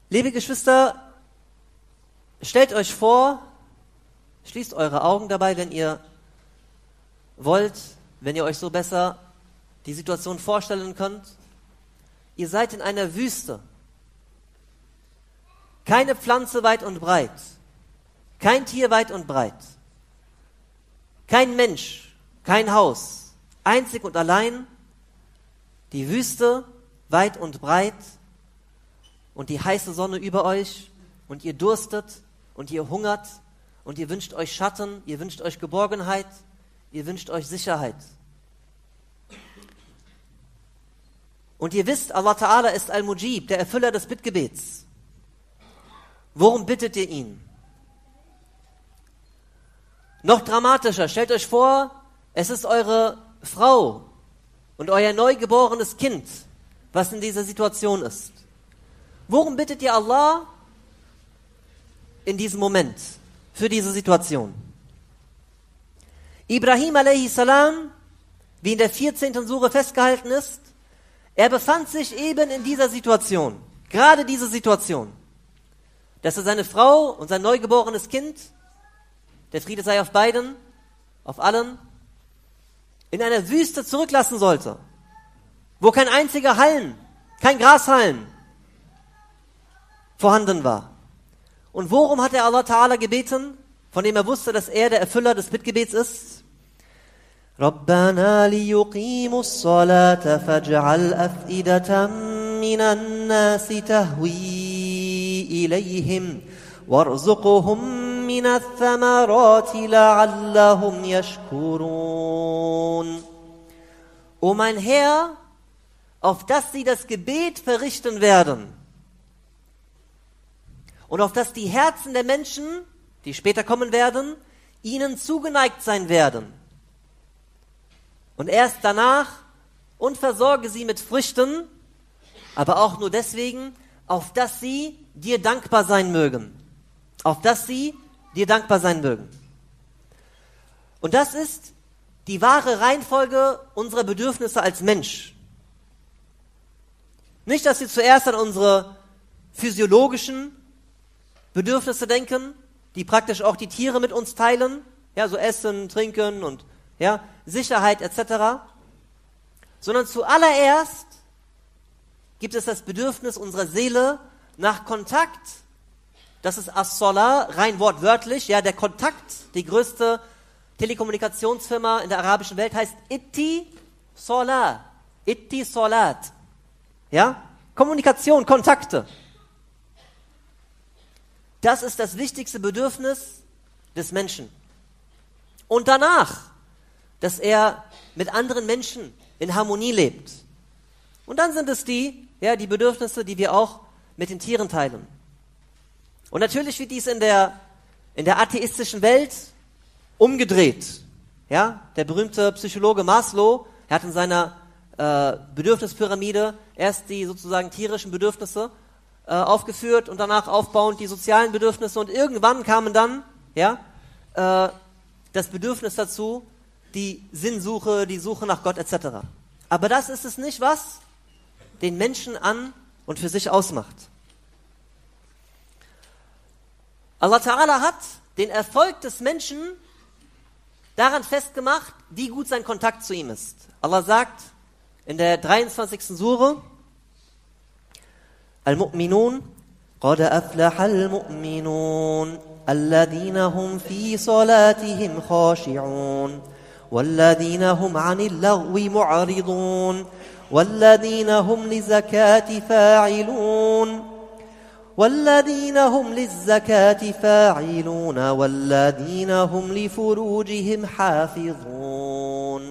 Liebe Geschwister, stellt euch vor, schließt eure Augen dabei, wenn ihr wollt, wenn ihr euch so besser die Situation vorstellen könnt. Ihr seid in einer Wüste. Keine Pflanze weit und breit. Kein Tier weit und breit. Kein Mensch, kein Haus. Einzig und allein die Wüste weit und breit und die heiße Sonne über euch und ihr durstet und ihr hungert und ihr wünscht euch Schatten, ihr wünscht euch Geborgenheit, ihr wünscht euch Sicherheit. Und ihr wisst, Allah Ta'ala ist Al-Mujib, der Erfüller des Bittgebets. Worum bittet ihr ihn? Noch dramatischer, stellt euch vor, es ist eure Frau und euer neugeborenes Kind, was in dieser Situation ist. Worum bittet ihr Allah in diesem Moment, für diese Situation? Ibrahim a.s., wie in der 14. Sure festgehalten ist, er befand sich eben in dieser Situation, gerade diese Situation, dass er seine Frau und sein neugeborenes Kind, der Friede sei auf beiden, auf allen, in einer Wüste zurücklassen sollte, wo kein einziger Halm, kein Grashalm vorhanden war. Und worum hat er Allah Ta'ala gebeten, von dem er wusste, dass er der Erfüller des Bittgebets ist? رَبَّنَا لِيُقِيمُوا الصَّلَاةَ فَاجْعَلْ أَفْئِدَةً مِّنَ النَّاسِ تَهْوِي إِلَيْهِمْ وَارْزُقْهُم مِّنَ الثَّمَرَاتِ لَعَلَّهُمْ يَشْكُرُونَ. O mein Herr, auf dass sie das Gebet verrichten werden und auf dass die Herzen der Menschen, die später kommen werden, ihnen zugeneigt sein werden. Und erst danach und versorge sie mit Früchten, aber auch nur deswegen, auf dass sie dir dankbar sein mögen. Auf dass sie dir dankbar sein mögen. Und das ist die wahre Reihenfolge unserer Bedürfnisse als Mensch. Nicht, dass wir zuerst an unsere physiologischen Bedürfnisse denken, die praktisch auch die Tiere mit uns teilen, ja, so Essen, Trinken und ja, Sicherheit etc., sondern zuallererst gibt es das Bedürfnis unserer Seele nach Kontakt. Das ist As-Salah, rein wortwörtlich, ja, der Kontakt, die größte Telekommunikationsfirma in der arabischen Welt heißt Itti-Salah, Itti-Salat, ja, Kommunikation, Kontakte. Das ist das wichtigste Bedürfnis des Menschen. Und danach, dass er mit anderen Menschen in Harmonie lebt. Und dann sind es die Bedürfnisse, die wir auch mit den Tieren teilen. Und natürlich wird dies in der atheistischen Welt umgedreht. Ja, der berühmte Psychologe Maslow, er hat in seiner Bedürfnispyramide erst die sozusagen tierischen Bedürfnisse aufgeführt und danach aufbauend die sozialen Bedürfnisse und irgendwann kamen dann das Bedürfnis dazu, die Sinnsuche, die Suche nach Gott etc. Aber das ist es nicht, was den Menschen an und für sich ausmacht. Allah Ta'ala hat den Erfolg des Menschen daran festgemacht, wie gut sein Kontakt zu ihm ist. Allah sagt in der 23. Sure, Al-Mu'minun, قَدْ أَفْلَحَ الْمُؤْمِنُونَ الَّذِينَ هُمْ فِي صَلَاتِهِمْ خَاشِعُونَ وَالَّذِينَ هُمْ عَنِ اللَّغْوِ مُعْرِضُونَ وَالَّذِينَ هُمْ لِلزَّكَاةِ فَاعِلُونَ وَالَّذِينَ هُمْ لِلزَّكَاةِ فَاعِلُونَ وَالَّذِينَ هُمْ لِفُرُوجِهِمْ حَافِظُونَ.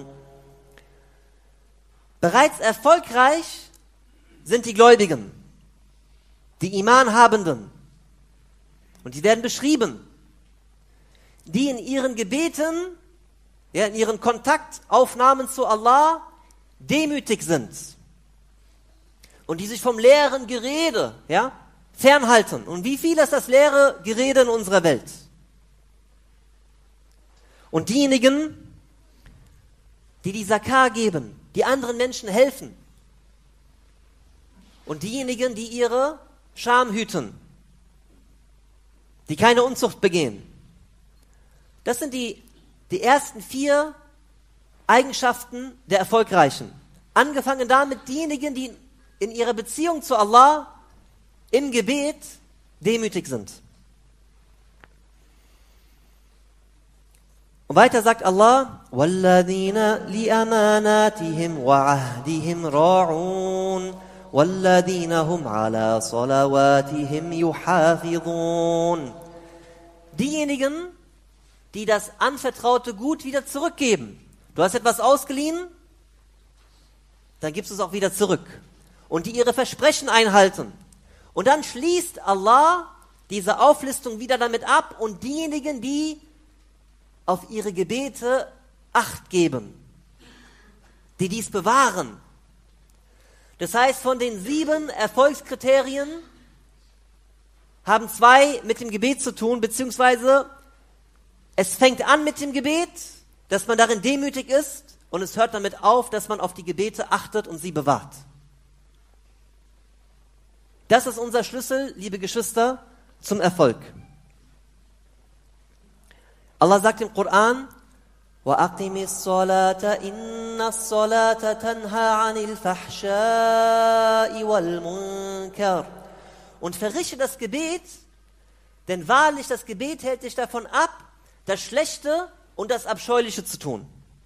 Bereits erfolgreich sind die Gläubigen, die Iman-Habenden. Und die werden beschrieben, die in ihren Gebeten, ja, in ihren Kontaktaufnahmen zu Allah demütig sind. Und die sich vom leeren Gerede, ja, fernhalten. Und wie viel ist das leere Gerede in unserer Welt? Und diejenigen, die die Zakah geben, die anderen Menschen helfen. Und diejenigen, die ihre Scham hüten, die keine Unzucht begehen. Das sind die ersten 4 Eigenschaften der Erfolgreichen. Angefangen damit diejenigen, die in ihrer Beziehung zu Allah im Gebet demütig sind. Und weiter sagt Allah, وَالَّذِينَ لِأَمَانَاتِهِمْ وَعَهْدِهِمْ رَاعُونَ وَالَّذِينَ هُمْ عَلَى صَلَوَاتِهِمْ يُحَافِظُونَ. Diejenigen, die das anvertraute Gut wieder zurückgeben. Du hast etwas ausgeliehen, dann gibst du es auch wieder zurück. Und die ihre Versprechen einhalten. Und dann schließt Allah diese Auflistung wieder damit ab und diejenigen, die auf ihre Gebete Acht geben, die dies bewahren. Das heißt, von den 7 Erfolgskriterien haben 2 mit dem Gebet zu tun, beziehungsweise es fängt an mit dem Gebet, dass man darin demütig ist, und es hört damit auf, dass man auf die Gebete achtet und sie bewahrt. Das ist unser Schlüssel, liebe Geschwister, zum Erfolg. Allah sagt im Koran, وَأَقِمِ الصَّلَاةَ إِنَّ الصَّلَاةَ تَنْهَى عَنِ الْفَحْشَاءِ وَالْمُنكَرِ. Und verrichte das Gebet, denn wahrlich das Gebet hält dich davon ab, das Schlechte und das Abscheuliche zu tun.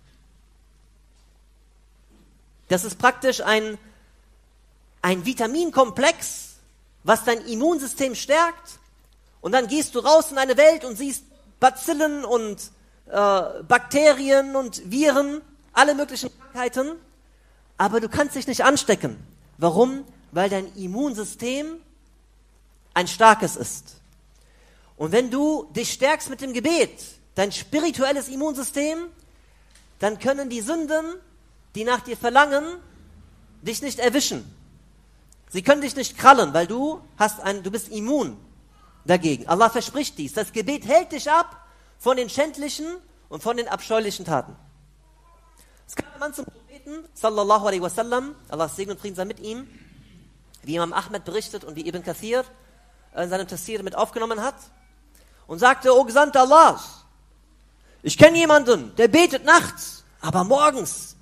Das ist praktisch ein Vitaminkomplex, was dein Immunsystem stärkt, und dann gehst du raus in eine Welt und siehst Bazillen und Bakterien und Viren, alle möglichen Krankheiten, aber du kannst dich nicht anstecken. Warum? Weil dein Immunsystem ein starkes ist. Und wenn du dich stärkst mit dem Gebet, dein spirituelles Immunsystem, dann können die Sünden, die nach dir verlangen, dich nicht erwischen. Sie können dich nicht krallen, weil du bist immun dagegen. Allah verspricht dies. Das Gebet hält dich ab von den schändlichen und von den abscheulichen Taten. Es kam ein Mann zum Propheten, sallallahu alaihi wasallam, Allahs Segen und Frieden sei mit ihm, wie Imam Ahmed berichtet und wie Ibn Kathir in seinem Tafsir mit aufgenommen hat, und sagte: O Gesandter Allahs, ich kenne jemanden, der betet nachts, aber morgens,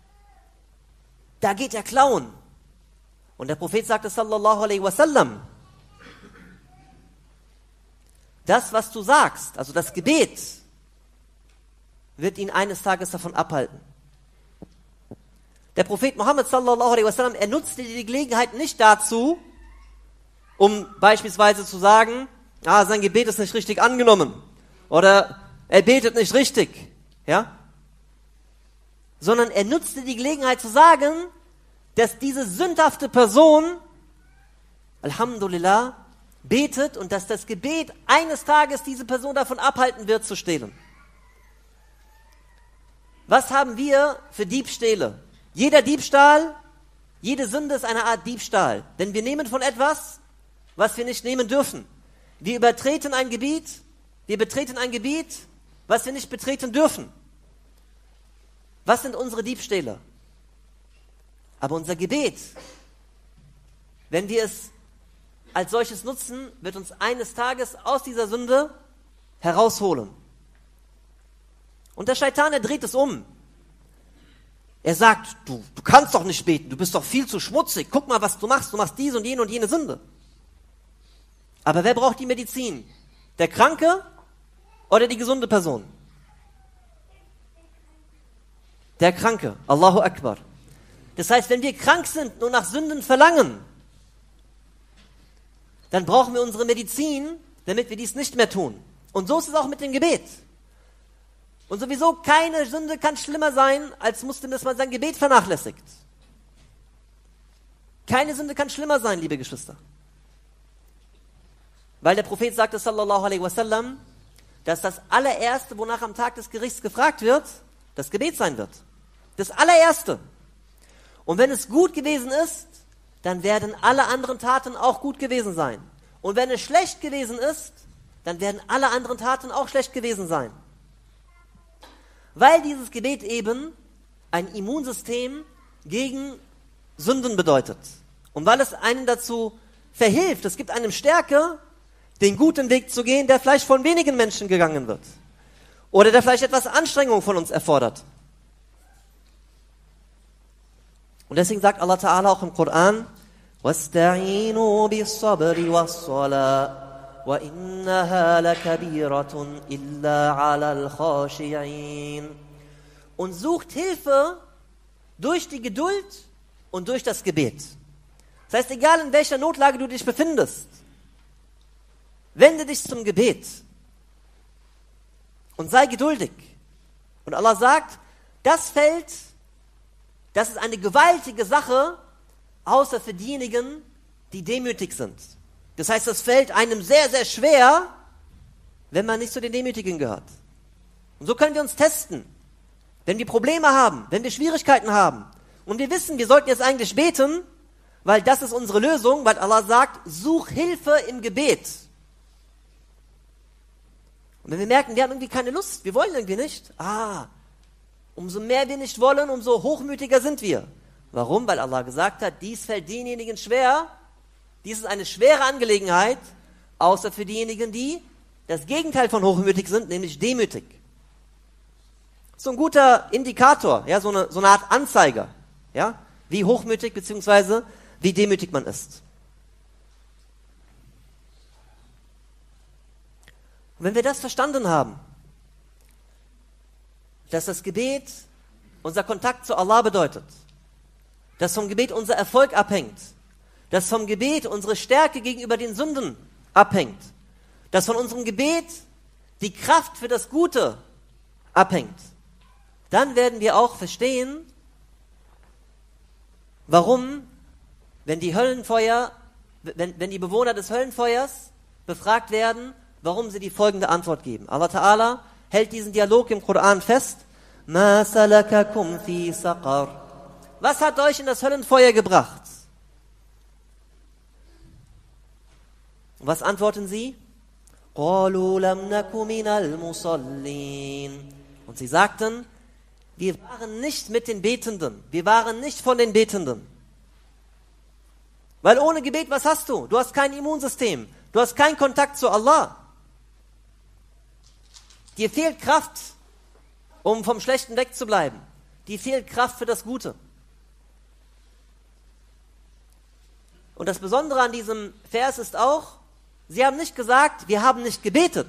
da geht er klauen. Und der Prophet sagte, sallallahu alaihi wasallam, das, was du sagst, also das Gebet, wird ihn eines Tages davon abhalten. Der Prophet Muhammad sallallahu alaihi wasallam, er nutzte die Gelegenheit nicht dazu, um beispielsweise zu sagen, sein Gebet ist nicht richtig angenommen oder er betet nicht richtig, ja? Sondern er nutzte die Gelegenheit zu sagen, dass diese sündhafte Person, Alhamdulillah, betet und dass das Gebet eines Tages diese Person davon abhalten wird, zu stehlen. Was haben wir für Diebstähle? Jeder Diebstahl, jede Sünde ist eine Art Diebstahl. Denn wir nehmen von etwas, was wir nicht nehmen dürfen. Wir betreten ein Gebiet, was wir nicht betreten dürfen. Was sind unsere Diebstähle? Aber unser Gebet, wenn wir es als solches nutzen, wird uns eines Tages aus dieser Sünde herausholen. Und der Scheitan, er dreht es um. Er sagt, du kannst doch nicht beten, du bist doch viel zu schmutzig, guck mal, was du machst diese und jene Sünde. Aber wer braucht die Medizin? Der Kranke oder die gesunde Person? Der Kranke, Allahu Akbar. Das heißt, wenn wir krank sind und nach Sünden verlangen, dann brauchen wir unsere Medizin, damit wir dies nicht mehr tun. Und so ist es auch mit dem Gebet. Und sowieso keine Sünde kann schlimmer sein, als Muslim, dass man sein Gebet vernachlässigt. Keine Sünde kann schlimmer sein, liebe Geschwister. Weil der Prophet sagte, sallallahu alaihi wasallam, dass das allererste, wonach am Tag des Gerichts gefragt wird, das Gebet sein wird. Das allererste. Und wenn es gut gewesen ist, dann werden alle anderen Taten auch gut gewesen sein. Und wenn es schlecht gewesen ist, dann werden alle anderen Taten auch schlecht gewesen sein. Weil dieses Gebet eben ein Immunsystem gegen Sünden bedeutet. Und weil es einen dazu verhilft, es gibt einem Stärke, den guten Weg zu gehen, der vielleicht von wenigen Menschen gegangen wird. Oder der vielleicht etwas Anstrengung von uns erfordert. Und deswegen sagt Allah Ta'ala auch im Koran, وَاسْتَعِينُوا بِالصَّبْرِ وَالصَّلَاةِ وَإِنَّهَا لَكَبِيرَةٌ إِلَّا عَلَى الْخَاشِعِينَ. Und sucht Hilfe durch die Geduld und durch das Gebet. Das heißt, egal in welcher Notlage du dich befindest, wende dich zum Gebet und sei geduldig. Und Allah sagt, das ist eine gewaltige Sache, außer für diejenigen, die demütig sind. Das heißt, das fällt einem sehr, sehr schwer, wenn man nicht zu den Demütigen gehört. Und so können wir uns testen. Wenn wir Probleme haben, wenn wir Schwierigkeiten haben und wir wissen, wir sollten jetzt eigentlich beten, weil das ist unsere Lösung, weil Allah sagt, such Hilfe im Gebet. Und wenn wir merken, wir haben irgendwie keine Lust, wir wollen irgendwie nicht, umso mehr wir nicht wollen, umso hochmütiger sind wir. Warum? Weil Allah gesagt hat, dies fällt denjenigen schwer, dies ist eine schwere Angelegenheit, außer für diejenigen, die das Gegenteil von hochmütig sind, nämlich demütig. So ein guter Indikator, ja, so eine Art Anzeiger, ja, wie hochmütig bzw. wie demütig man ist. Und wenn wir das verstanden haben, dass das Gebet unser Kontakt zu Allah bedeutet, dass vom Gebet unser Erfolg abhängt, dass vom Gebet unsere Stärke gegenüber den Sünden abhängt, dass von unserem Gebet die Kraft für das Gute abhängt, dann werden wir auch verstehen, warum, wenn die Bewohner des Höllenfeuers befragt werden, warum sie die folgende Antwort geben. Allah Ta'ala hält diesen Dialog im Koran fest. مَا سَلَكَكُمْ فِي سَقَرٍ. Was hat euch in das Höllenfeuer gebracht? Und was antworten sie? قَالُوا لَمْ نَكُ مِنَ الْمُصَلِّينَ. Und sie sagten, wir waren nicht mit den Betenden. Wir waren nicht von den Betenden. Weil ohne Gebet, was hast du? Du hast kein Immunsystem. Du hast keinen Kontakt zu Allah. Dir fehlt Kraft, um vom Schlechten wegzubleiben. Dir fehlt Kraft für das Gute. Und das Besondere an diesem Vers ist auch, sie haben nicht gesagt, wir haben nicht gebetet,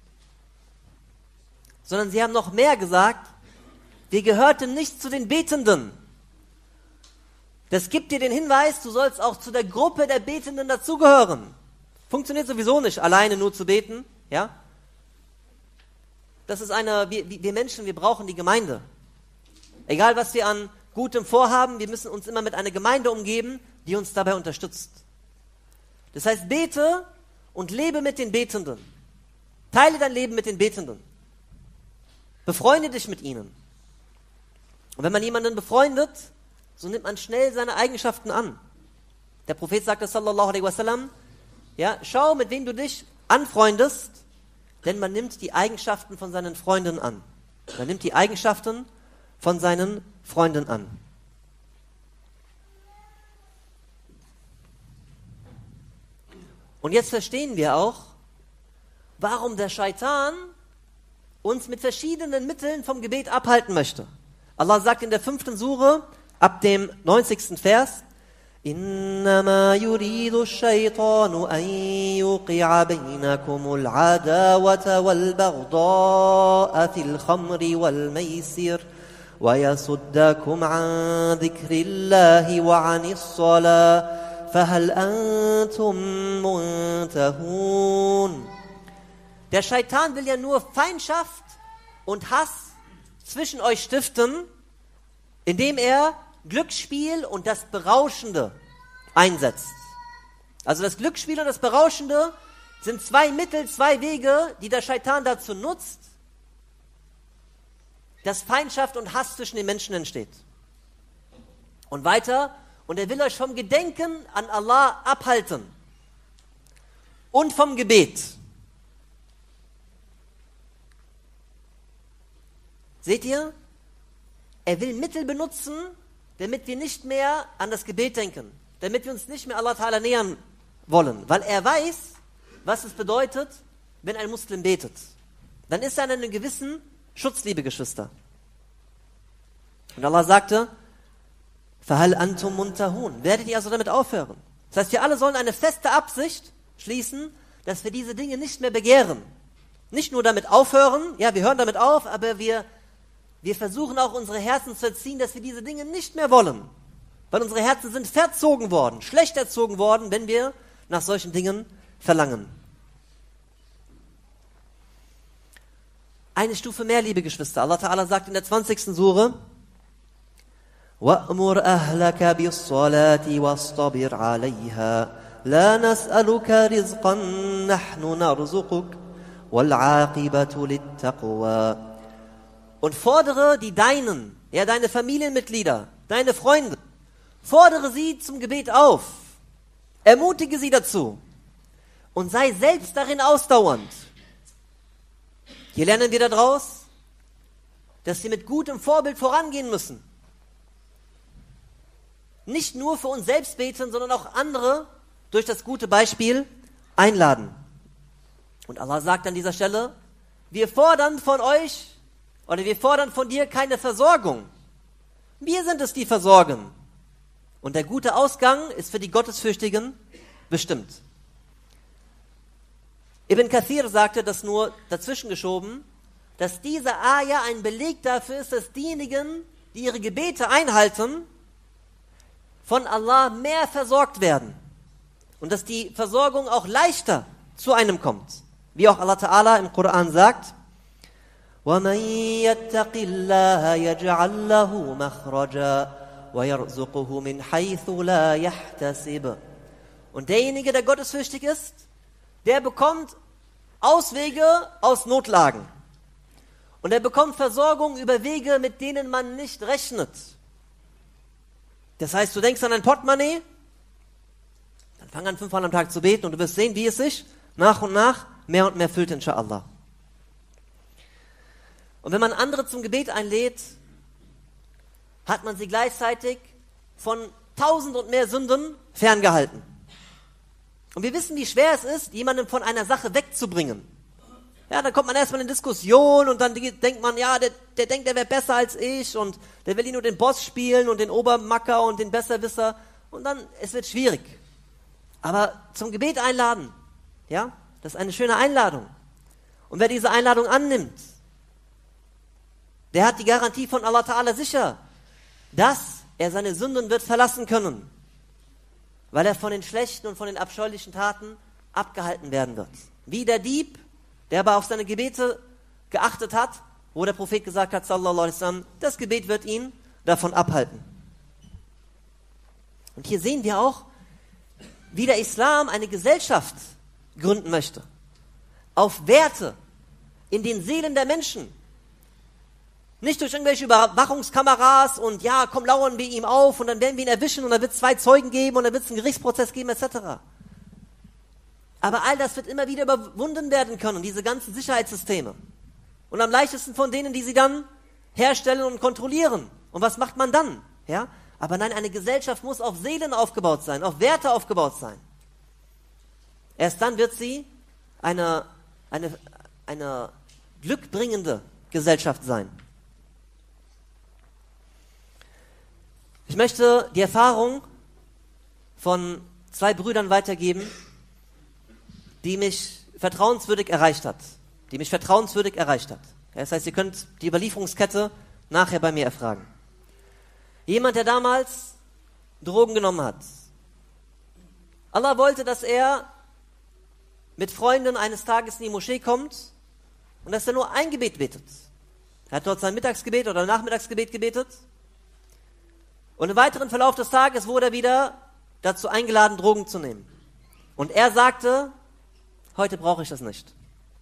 sondern sie haben noch mehr gesagt, wir gehörten nicht zu den Betenden. Das gibt dir den Hinweis, du sollst auch zu der Gruppe der Betenden dazugehören. Funktioniert sowieso nicht, alleine nur zu beten, ja? Das ist wir Menschen, wir brauchen die Gemeinde. Egal, was wir an Gutem vorhaben, wir müssen uns immer mit einer Gemeinde umgeben, die uns dabei unterstützt. Das heißt, bete und lebe mit den Betenden. Teile dein Leben mit den Betenden. Befreunde dich mit ihnen. Und wenn man jemanden befreundet, so nimmt man schnell seine Eigenschaften an. Der Prophet sagte, sallallahu alaihi wasallam, ja, schau, mit wem du dich anfreundest, denn man nimmt die Eigenschaften von seinen Freunden an. Man nimmt die Eigenschaften von seinen Freunden an. Und jetzt verstehen wir auch, warum der Scheitan uns mit verschiedenen Mitteln vom Gebet abhalten möchte. Allah sagt in der 5. Sure, ab dem 90. Vers, إنما يريد الشيطان أن يوقع بينكم العداوة والبغضاء في الخمر والميسر ويصدكم عن ذكر الله وعن الصلاة فهل أنتم منتهون. Der Scheitan will ja nur Feindschaft und Hass zwischen euch stiften, indem er Glücksspiel und das Berauschende einsetzt. Also das Glücksspiel und das Berauschende sind zwei Mittel, zwei Wege, die der Scheitan dazu nutzt, dass Feindschaft und Hass zwischen den Menschen entsteht. Und weiter, und er will euch vom Gedenken an Allah abhalten und vom Gebet. Seht ihr? Er will Mittel benutzen, damit wir nicht mehr an das Gebet denken, damit wir uns nicht mehr Allah Ta'ala nähern wollen, weil er weiß, was es bedeutet, wenn ein Muslim betet. Dann ist er in einem gewissen Schutz, liebe Geschwister. Und Allah sagte, فَهَلْ أَنْتُمْ مُنْتَهُونَ. Werdet ihr also damit aufhören? Das heißt, wir alle sollen eine feste Absicht schließen, dass wir diese Dinge nicht mehr begehren. Nicht nur damit aufhören, ja, wir hören damit auf, aber wir versuchen auch unsere Herzen zu erziehen, dass wir diese Dinge nicht mehr wollen. Weil unsere Herzen sind verzogen worden, schlecht erzogen worden, wenn wir nach solchen Dingen verlangen. Eine Stufe mehr, liebe Geschwister. Allah Ta'ala sagt in der 20. Sure, وَأْمُرْ أَهْلَكَ بِالصَّلَاةِ وَاصْطَبِرْ عَلَيْهَا لَا نَسْأَلُكَ رِزْقًا نَحْنُ نَرْزُقُكَ وَالْعَاقِبَةُ لِلتَّقْوَى. Und fordere die Deinen, ja, deine Familienmitglieder, deine Freunde, fordere sie zum Gebet auf, ermutige sie dazu und sei selbst darin ausdauernd. Hier lernen wir daraus, dass wir mit gutem Vorbild vorangehen müssen. Nicht nur für uns selbst beten, sondern auch andere durch das gute Beispiel einladen. Und Allah sagt an dieser Stelle, wir fordern von euch oder wir fordern von dir keine Versorgung. Wir sind es, die versorgen. Und der gute Ausgang ist für die Gottesfürchtigen bestimmt. Ibn Kathir sagte das nur dazwischen geschoben, dass diese Ayah ein Beleg dafür ist, dass diejenigen, die ihre Gebete einhalten, von Allah mehr versorgt werden. Und dass die Versorgung auch leichter zu einem kommt. Wie auch Allah Ta'ala im Koran sagt, وَمَنْ يَتَّقِ اللَّهَ يَجْعَلْ لَهُ مَخْرَجًا وَيَرْزُقُهُ مِنْ حَيْثُ لَا يَحْتَسِبُ. Und derjenige, der gottesfürchtig ist, der bekommt Auswege aus Notlagen. Und er bekommt Versorgung über Wege, mit denen man nicht rechnet. Das heißt, du denkst an ein Portemonnaie, dann fang an 5-mal am Tag zu beten und du wirst sehen, wie es sich nach und nach mehr und mehr füllt, inshallah. Und wenn man andere zum Gebet einlädt, hat man sie gleichzeitig von 1000 und mehr Sünden ferngehalten. Und wir wissen, wie schwer es ist, jemanden von einer Sache wegzubringen. Ja, dann kommt man erstmal in Diskussion und dann denkt man, ja, der denkt, der wäre besser als ich und der will nur den Boss spielen und den Obermacker und den Besserwisser und dann, es wird schwierig. Aber zum Gebet einladen, ja, das ist eine schöne Einladung. Und wer diese Einladung annimmt, der hat die Garantie von Allah Ta'ala sicher, dass er seine Sünden wird verlassen können, weil er von den schlechten und von den abscheulichen Taten abgehalten werden wird. Wie der Dieb, der aber auf seine Gebete geachtet hat, wo der Prophet gesagt hat, sallallahu alaihi wasallam, das Gebet wird ihn davon abhalten. Und hier sehen wir auch, wie der Islam eine Gesellschaft gründen möchte. Auf Werte in den Seelen der Menschen. Nicht durch irgendwelche Überwachungskameras und ja, komm, lauern wir ihm auf und dann werden wir ihn erwischen und dann wird es 2 Zeugen geben und dann wird es einen Gerichtsprozess geben, etc. Aber all das wird immer wieder überwunden werden können, diese ganzen Sicherheitssysteme. Und am leichtesten von denen, die sie dann herstellen und kontrollieren. Und was macht man dann? Ja? Aber nein, eine Gesellschaft muss auf Seelen aufgebaut sein, auf Werte aufgebaut sein. Erst dann wird sie eine glückbringende Gesellschaft sein. Ich möchte die Erfahrung von 2 Brüdern weitergeben, die mich vertrauenswürdig erreicht hat. Das heißt, ihr könnt die Überlieferungskette nachher bei mir erfragen. Jemand, der damals Drogen genommen hat. Allah wollte, dass er mit Freunden eines Tages in die Moschee kommt und dass er nur ein Gebet betet. Er hat dort sein Mittagsgebet oder Nachmittagsgebet gebetet. Und im weiteren Verlauf des Tages wurde er wieder dazu eingeladen, Drogen zu nehmen. Und er sagte, heute brauche ich das nicht.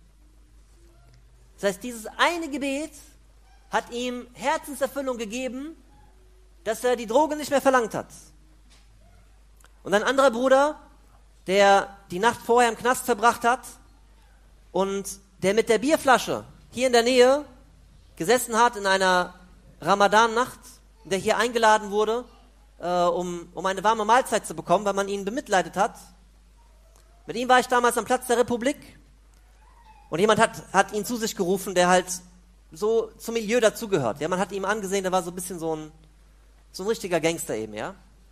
Das heißt, dieses eine Gebet hat ihm Herzenserfüllung gegeben, dass er die Droge nicht mehr verlangt hat. Und ein anderer Bruder, der die Nacht vorher im Knast verbracht hat und der mit der Bierflasche hier in der Nähe gesessen hat in einer Ramadan-Nacht, der hier eingeladen wurde, um eine warme Mahlzeit zu bekommen, weil man ihn bemitleidet hat. Mit ihm war ich damals am Platz der Republik und jemand hat ihn zu sich gerufen, der halt so zum Milieu dazugehört. Ja, man hat ihm angesehen, der war so ein bisschen so ein richtiger Gangster eben, ja.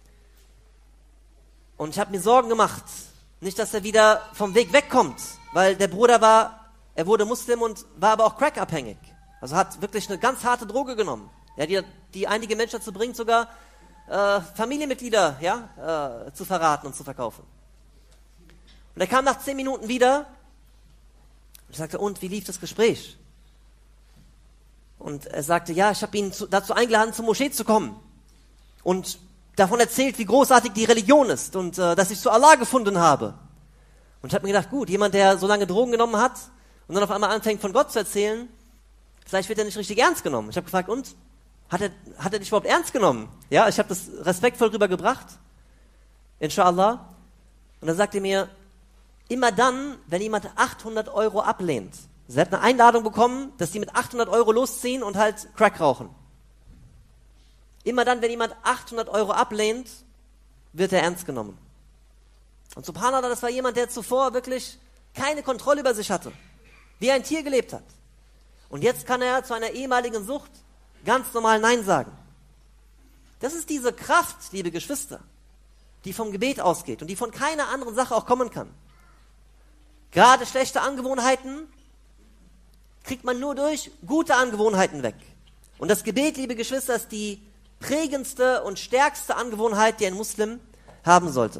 Und ich habe mir Sorgen gemacht, nicht, dass er wieder vom Weg wegkommt, weil der Bruder er wurde Muslim und war aber auch crackabhängig. Also hat wirklich eine ganz harte Droge genommen, ja, die einige Menschen dazu bringt, sogar Familienmitglieder zu verraten und zu verkaufen. Und er kam nach 10 Minuten wieder und ich sagte, und wie lief das Gespräch? Und er sagte, ja, ich habe ihn dazu eingeladen, zur Moschee zu kommen und davon erzählt, wie großartig die Religion ist und dass ich zu Allah gefunden habe. Und ich habe mir gedacht, gut, jemand, der so lange Drogen genommen hat und dann auf einmal anfängt, von Gott zu erzählen, vielleicht wird er nicht richtig ernst genommen. Ich habe gefragt, und? Hat er dich überhaupt ernst genommen? Ja, ich habe das respektvoll rübergebracht, inshallah. Und dann sagt er mir, immer dann, wenn jemand 800 Euro ablehnt. Sie hat eine Einladung bekommen, dass die mit 800 Euro losziehen und halt Crack rauchen. Immer dann, wenn jemand 800 Euro ablehnt, wird er ernst genommen. Und subhanallah, das war jemand, der zuvor wirklich keine Kontrolle über sich hatte. Wie ein Tier gelebt hat. Und jetzt kann er zu einer ehemaligen Sucht ganz normal Nein sagen. Das ist diese Kraft, liebe Geschwister, die vom Gebet ausgeht und die von keiner anderen Sache auch kommen kann. Gerade schlechte Angewohnheiten kriegt man nur durch gute Angewohnheiten weg. Und das Gebet, liebe Geschwister, ist die prägendste und stärkste Angewohnheit, die ein Muslim haben sollte.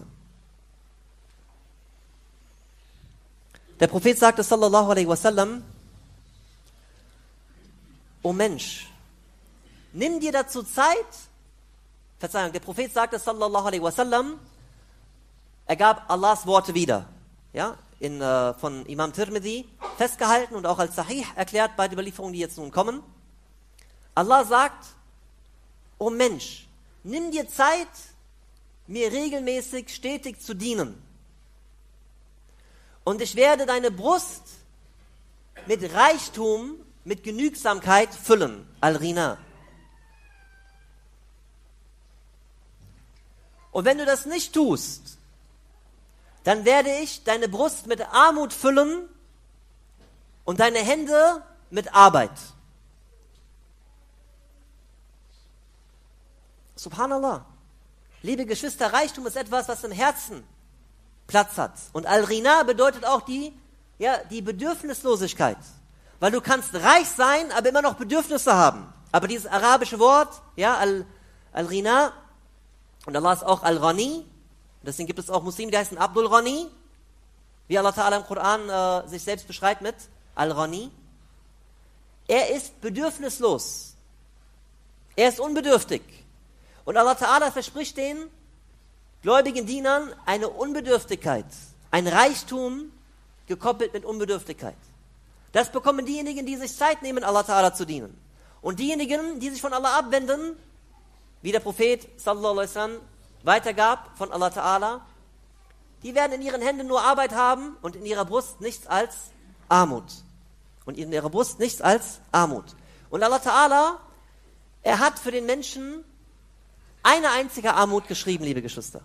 Der Prophet sagte, sallallahu alaihi wasallam, O Mensch, nimm dir dazu Zeit, Verzeihung, der Prophet sagte, sallallahu alaihi wasallam, er gab Allahs Worte wieder, ja, von Imam Tirmidhi festgehalten und auch als Sahih erklärt bei den Überlieferungen, die jetzt nun kommen. Allah sagt, O Mensch, nimm dir Zeit, mir regelmäßig stetig zu dienen. Und ich werde deine Brust mit Reichtum, mit Genügsamkeit füllen. Al-Rina. Und wenn du das nicht tust, dann werde ich deine Brust mit Armut füllen und deine Hände mit Arbeit. Subhanallah. Liebe Geschwister, Reichtum ist etwas, was im Herzen Platz hat. Und Al-Rina bedeutet auch die Bedürfnislosigkeit. Weil du kannst reich sein, aber immer noch Bedürfnisse haben. Aber dieses arabische Wort, ja, Al-Rina, und Allah ist auch Al-Ghani, deswegen gibt es auch Muslime, die heißen Abdul Ghani, wie Allah Ta'ala im Koran sich selbst beschreibt mit Al-Ghani. Er ist bedürfnislos. Er ist unbedürftig. Und Allah Ta'ala verspricht den gläubigen Dienern eine Unbedürftigkeit, ein Reichtum gekoppelt mit Unbedürftigkeit. Das bekommen diejenigen, die sich Zeit nehmen, Allah Ta'ala zu dienen. Und diejenigen, die sich von Allah abwenden, wie der Prophet sallallahu alaihi wasallam weitergab von Allah Ta'ala, die werden in ihren Händen nur Arbeit haben und in ihrer Brust nichts als Armut. Und in ihrer Brust nichts als Armut. Und Allah Ta'ala, er hat für den Menschen eine einzige Armut geschrieben, liebe Geschwister.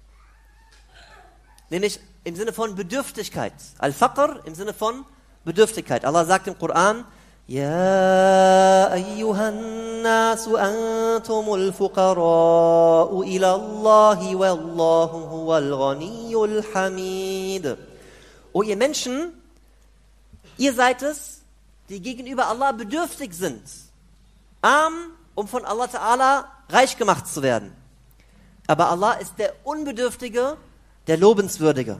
Nämlich im Sinne von Bedürftigkeit. Al-Faqr im Sinne von Bedürftigkeit. Allah sagt im Koran, Ja ayyuhan nasu antumul fuqara'u ila Allahi wallahu huwal ghaniyyul hamid. O ihr Menschen, ihr seid es, die gegenüber Allah bedürftig sind. Arm, um von Allah Ta'ala reich gemacht zu werden. Aber Allah ist der Unbedürftige, der Lobenswürdige.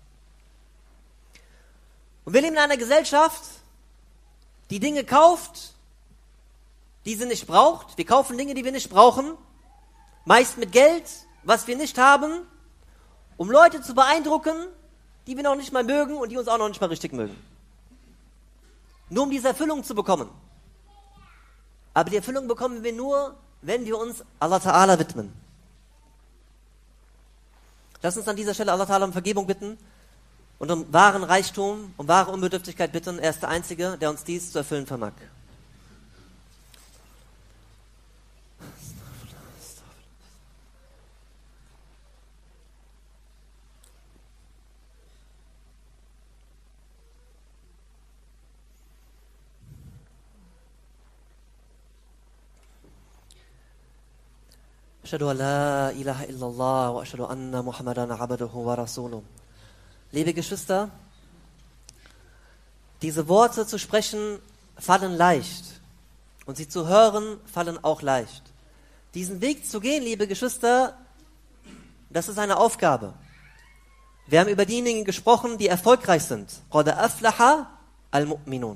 Und wir leben in einer Gesellschaft, die Dinge kauft, die sie nicht braucht. Wir kaufen Dinge, die wir nicht brauchen, meist mit Geld, was wir nicht haben, um Leute zu beeindrucken, die wir noch nicht mal mögen und die uns auch noch nicht mal richtig mögen. Nur um diese Erfüllung zu bekommen. Aber die Erfüllung bekommen wir nur, wenn wir uns Allah Ta'ala widmen. Lass uns an dieser Stelle Allah Ta'ala um Vergebung bitten und um wahren Reichtum, um wahre Unbedürftigkeit bitten. Er ist der Einzige, der uns dies zu erfüllen vermag. Ashhadu an la ilaha illallah wa ashhadu anna Muhammadan abduhu wa rasuluh. Liebe Geschwister, diese Worte zu sprechen fallen leicht und sie zu hören fallen auch leicht. Diesen Weg zu gehen, liebe Geschwister, das ist eine Aufgabe. Wir haben über diejenigen gesprochen, die erfolgreich sind. Qad aflaha al-mu'minun.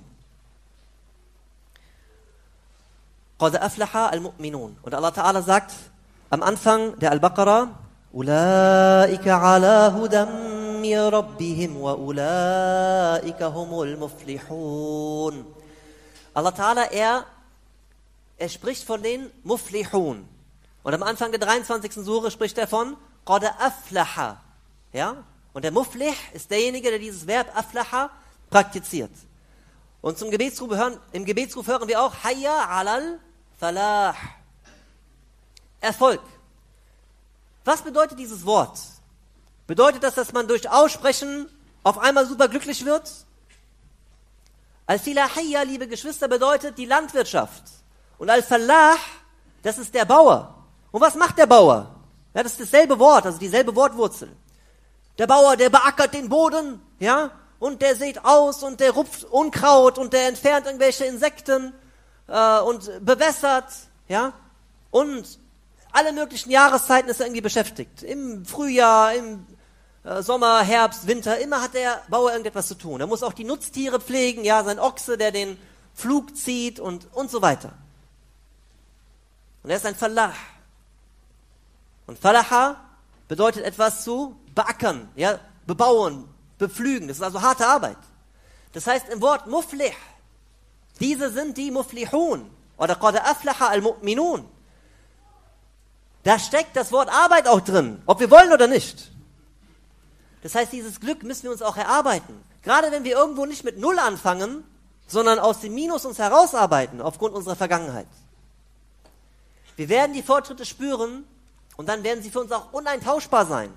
Qad aflaha al-mu'minun. Und Allah Ta'ala sagt am Anfang der Al-Baqarah, Ulaika ala hudam min rabbihim wa ulaika humul muflihun. Allah Ta'ala, er spricht von den Muflihun. Und am Anfang der 23. Sure spricht er von Qad aflaha. Ja? Und der Muflih ist derjenige, der dieses Verb aflaha praktiziert. Und im Gebetsruf hören wir auch Hayya alal falah. Erfolg. Was bedeutet dieses Wort? Bedeutet das, dass man durch Aussprechen auf einmal super glücklich wird? Al-Filahiyya, liebe Geschwister, bedeutet die Landwirtschaft. Und Al-Falah, das ist der Bauer. Und was macht der Bauer? Ja, das ist dasselbe Wort, also dieselbe Wortwurzel. Der Bauer, der beackert den Boden, ja, und der sät aus und der rupft Unkraut und der entfernt irgendwelche Insekten und bewässert, ja, und alle möglichen Jahreszeiten ist er irgendwie beschäftigt. Im Frühjahr, im Sommer, Herbst, Winter, immer hat der Bauer irgendetwas zu tun. Er muss auch die Nutztiere pflegen, ja, sein Ochse, der den Pflug zieht und so weiter. Und er ist ein Falah. Und Falaha bedeutet etwas zu beackern, ja, bebauen, bepflügen. Das ist also harte Arbeit. Das heißt im Wort Muflih, diese sind die Muflihun oder Qad aflaha al-mu'minun. Da steckt das Wort Arbeit auch drin, ob wir wollen oder nicht. Das heißt, dieses Glück müssen wir uns auch erarbeiten. Gerade wenn wir irgendwo nicht mit Null anfangen, sondern aus dem Minus uns herausarbeiten, aufgrund unserer Vergangenheit. Wir werden die Fortschritte spüren und dann werden sie für uns auch uneintauschbar sein.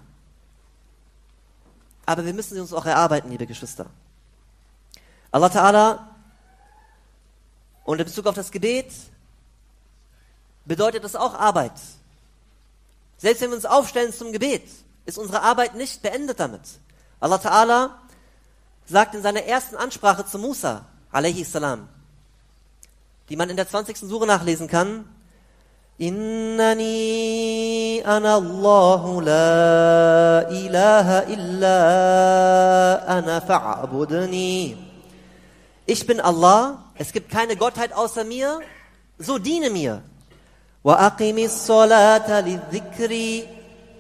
Aber wir müssen sie uns auch erarbeiten, liebe Geschwister. Allah Ta'ala, und in Bezug auf das Gebet, bedeutet das auch Arbeit. Selbst wenn wir uns aufstellen zum Gebet, ist unsere Arbeit nicht beendet damit. Allah Ta'ala sagt in seiner ersten Ansprache zu Musa, alaihi salam, die man in der 20. Sure nachlesen kann, Innani ana Allahu la ilaha illa ana fa'budni. Ich bin Allah, es gibt keine Gottheit außer mir, so diene mir. Wa aqimis salata lidhikri.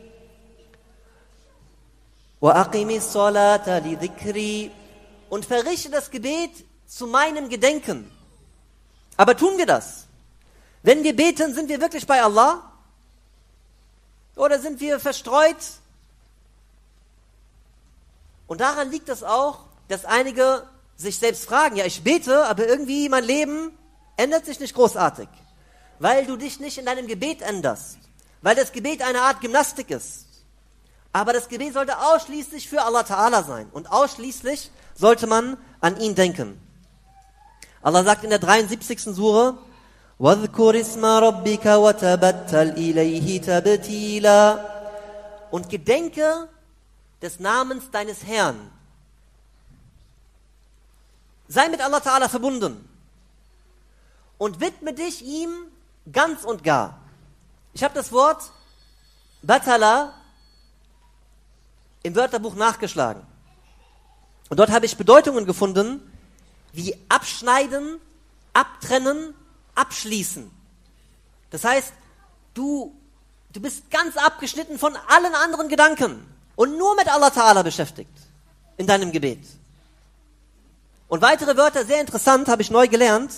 Wa aqimis salata lidhikri. Und verrichte das Gebet zu meinem Gedenken. Aber tun wir das? Wenn wir beten, sind wir wirklich bei Allah? Oder sind wir verstreut? Und daran liegt es auch, dass einige sich selbst fragen, ja, ich bete, aber irgendwie mein Leben ändert sich nicht großartig. Weil du dich nicht in deinem Gebet änderst. Weil das Gebet eine Art Gymnastik ist. Aber das Gebet sollte ausschließlich für Allah Ta'ala sein. Und ausschließlich sollte man an ihn denken. Allah sagt in der 73. Sure, وَاذْكُرِ اسْمَ رَبِّكَ وَتَبَتَّلْ إِلَيْهِ تَبْتِيلًا. Und gedenke des Namens deines Herrn. Sei mit Allah Ta'ala verbunden. Und widme dich ihm ganz und gar. Ich habe das Wort Batala im Wörterbuch nachgeschlagen. Und dort habe ich Bedeutungen gefunden, wie abschneiden, abtrennen, abschließen. Das heißt, du bist ganz abgeschnitten von allen anderen Gedanken und nur mit Allah Ta'ala beschäftigt in deinem Gebet. Und weitere Wörter, sehr interessant, habe ich neu gelernt.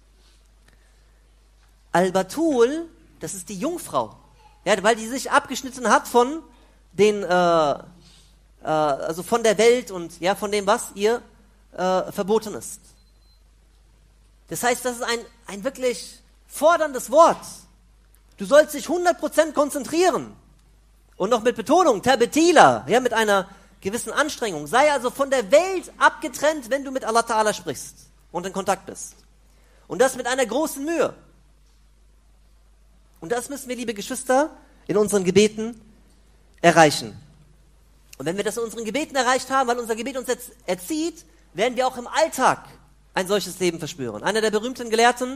Al-Batul, das ist die Jungfrau. Ja, weil die sich abgeschnitten hat von den, also von der Welt und ja, von dem, was ihr verboten ist. Das heißt, das ist ein wirklich forderndes Wort. Du sollst dich 100% konzentrieren. Und noch mit Betonung, Tabetila, ja, mit einer gewissen Anstrengung. Sei also von der Welt abgetrennt, wenn du mit Allah Ta'ala sprichst und in Kontakt bist. Und das mit einer großen Mühe. Und das müssen wir, liebe Geschwister, in unseren Gebeten erreichen. Und wenn wir das in unseren Gebeten erreicht haben, weil unser Gebet uns jetzt erzieht, werden wir auch im Alltag ein solches Leben verspüren. Einer der berühmten Gelehrten,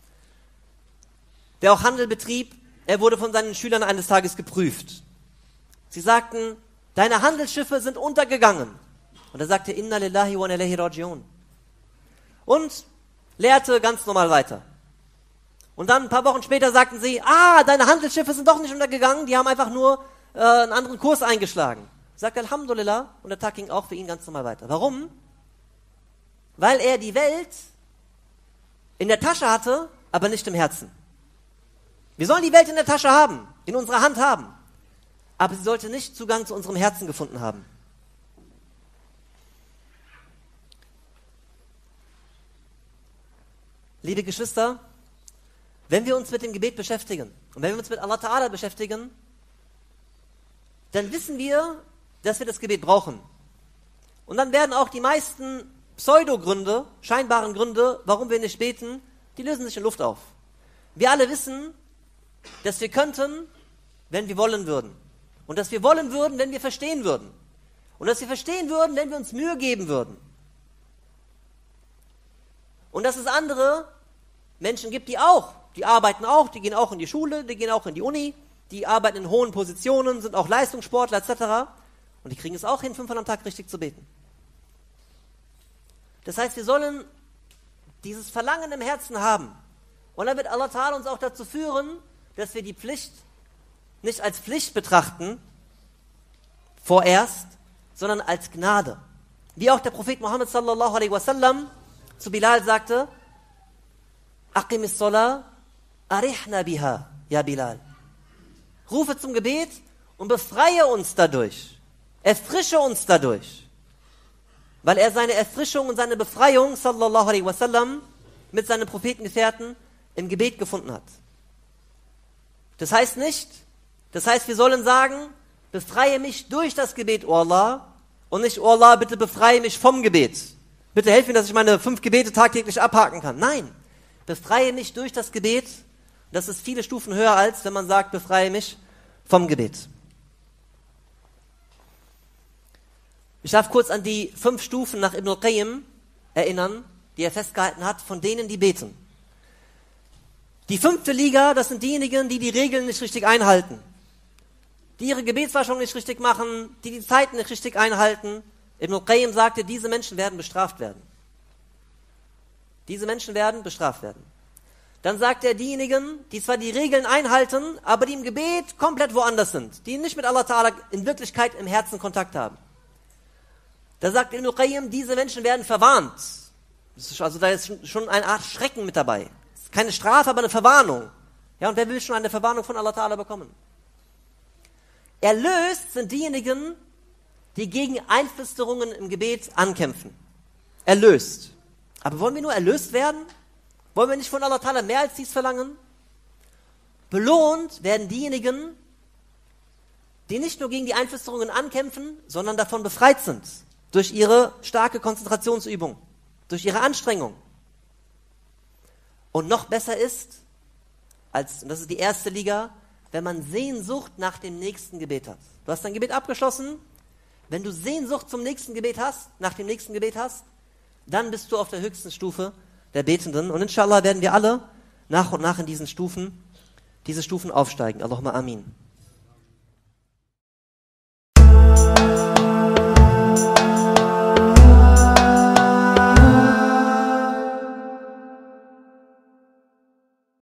der auch Handel betrieb, er wurde von seinen Schülern eines Tages geprüft. Sie sagten, deine Handelsschiffe sind untergegangen. Und er sagte, Inna lillahi wa inna ilaihi raji'un. Und lehrte ganz normal weiter. Und dann ein paar Wochen später sagten sie, deine Handelsschiffe sind doch nicht untergegangen, die haben einfach nur einen anderen Kurs eingeschlagen. Sagt Alhamdulillah, und der Tag ging auch für ihn ganz normal weiter. Warum? Weil er die Welt in der Tasche hatte, aber nicht im Herzen. Wir sollen die Welt in der Tasche haben, in unserer Hand haben, aber sie sollte nicht Zugang zu unserem Herzen gefunden haben. Liebe Geschwister, wenn wir uns mit dem Gebet beschäftigen und wenn wir uns mit Allah Ta'ala beschäftigen, dann wissen wir, dass wir das Gebet brauchen. Und dann werden auch die meisten Pseudogründe, scheinbaren Gründe, warum wir nicht beten, die lösen sich in Luft auf. Wir alle wissen, dass wir könnten, wenn wir wollen würden. Und dass wir wollen würden, wenn wir verstehen würden. Und dass wir verstehen würden, wenn wir uns Mühe geben würden. Und dass es andere Menschen gibt, die arbeiten auch, die gehen auch in die Schule, die gehen auch in die Uni, die arbeiten in hohen Positionen, sind auch Leistungssportler etc. Und die kriegen es auch hin, 5-mal am Tag richtig zu beten. Das heißt, wir sollen dieses Verlangen im Herzen haben. Und dann wird Allah Ta'ala uns auch dazu führen, dass wir die Pflicht nicht als Pflicht betrachten, vorerst, sondern als Gnade. Wie auch der Prophet Muhammad sallallahu alaihi wasallam zu Bilal sagte, Aqimis Salah, arihna biha, ya Bilal. Rufe zum Gebet und befreie uns dadurch. Erfrische uns dadurch. Weil er seine Erfrischung und seine Befreiung, sallallahu alaihi wasallam, mit seinen Prophetengefährten im Gebet gefunden hat. Das heißt, wir sollen sagen, befreie mich durch das Gebet, O Allah, und nicht, O Allah, bitte befreie mich vom Gebet. Bitte helf mir, dass ich meine 5 Gebete tagtäglich abhaken kann. Nein, befreie mich durch das Gebet. Das ist viele Stufen höher, als wenn man sagt, befreie mich vom Gebet. Ich darf kurz an die 5 Stufen nach Ibn al-Qayyim erinnern, die er festgehalten hat, von denen, die beten. Die 5. Liga, das sind diejenigen, die die Regeln nicht richtig einhalten, die ihre Gebetswaschung nicht richtig machen, die die Zeiten nicht richtig einhalten. Ibn al-Qayyim sagte, diese Menschen werden bestraft werden. Diese Menschen werden bestraft werden. Dann sagt er, diejenigen, die zwar die Regeln einhalten, aber die im Gebet komplett woanders sind, die nicht mit Allah Ta'ala in Wirklichkeit im Herzen Kontakt haben. Da sagt Ibn al-Qayyim, diese Menschen werden verwarnt. Also da ist schon eine Art Schrecken mit dabei. Keine Strafe, aber eine Verwarnung. Ja, und wer will schon eine Verwarnung von Allah Ta'ala bekommen? Erlöst sind diejenigen, die gegen Einflüsterungen im Gebet ankämpfen. Erlöst. Aber wollen wir nur erlöst werden? Wollen wir nicht von Allah Ta'ala mehr als dies verlangen? Belohnt werden diejenigen, die nicht nur gegen die Einflüsterungen ankämpfen, sondern davon befreit sind. Durch ihre starke Konzentrationsübung. Durch ihre Anstrengung. Und noch besser ist, und das ist die 1. Liga, wenn man Sehnsucht nach dem nächsten Gebet hat. Du hast dein Gebet abgeschlossen. Wenn du Sehnsucht zum nächsten Gebet hast, nach dem nächsten Gebet hast, dann bist du auf der höchsten Stufe der Betenden. Und inshallah werden wir alle nach und nach in diese Stufen aufsteigen. Allahumma amin.